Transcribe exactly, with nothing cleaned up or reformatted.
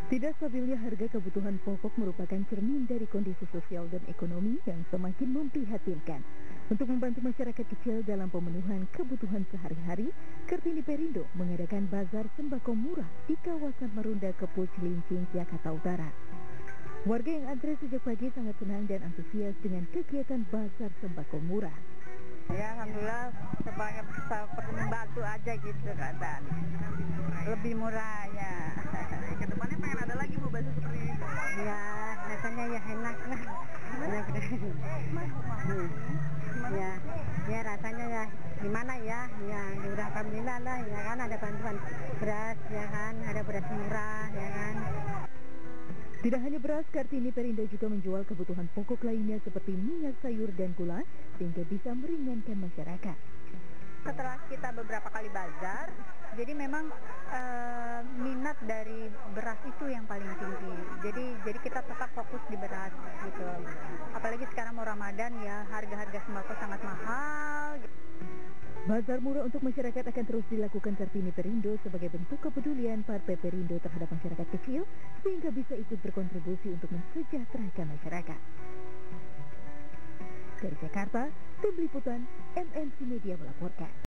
Tidak stabilnya harga kebutuhan pokok merupakan cermin dari kondisi sosial dan ekonomi yang semakin memprihatinkan. Untuk membantu masyarakat kecil dalam pemenuhan kebutuhan sehari-hari, Kartini Perindo mengadakan bazar sembako murah di kawasan Marunda Kepul Cilincing, Jakarta Utara. Warga yang antre sejak pagi sangat senang dan antusias dengan kegiatan bazar sembako murah. Ya, alhamdulillah sebanyak seperti membantu aja gitu keadaan. Lebih murah ya. Kedepannya pengen ada lagi Bu bakso seperti ini? Ya, rasanya ya enak lah. Enak. Ya, ya rasanya ya gimana ya? Ya, udah alhamdulillah lah ya kan ada bantuan beras ya kan, ada beras murah ya kan. Tidak hanya beras, Kartini Perindo juga menjual kebutuhan pokok lainnya seperti minyak sayur dan gula sehingga bisa meringankan masyarakat. Setelah kita beberapa kali bazar, jadi memang e, minat dari beras itu yang paling tinggi. Jadi jadi kita tetap fokus di beras gitu. Apalagi sekarang mau Ramadan ya, harga-harga sembako sangat mahal. Bazar murah untuk masyarakat akan terus dilakukan Kartini Perindo sebagai bentuk kepedulian Partai Perindo terhadap masyarakat kecil sehingga bisa ikut berkontribusi untuk mensejahterakan masyarakat. Dari Jakarta, tim liputan M N C Media melaporkan.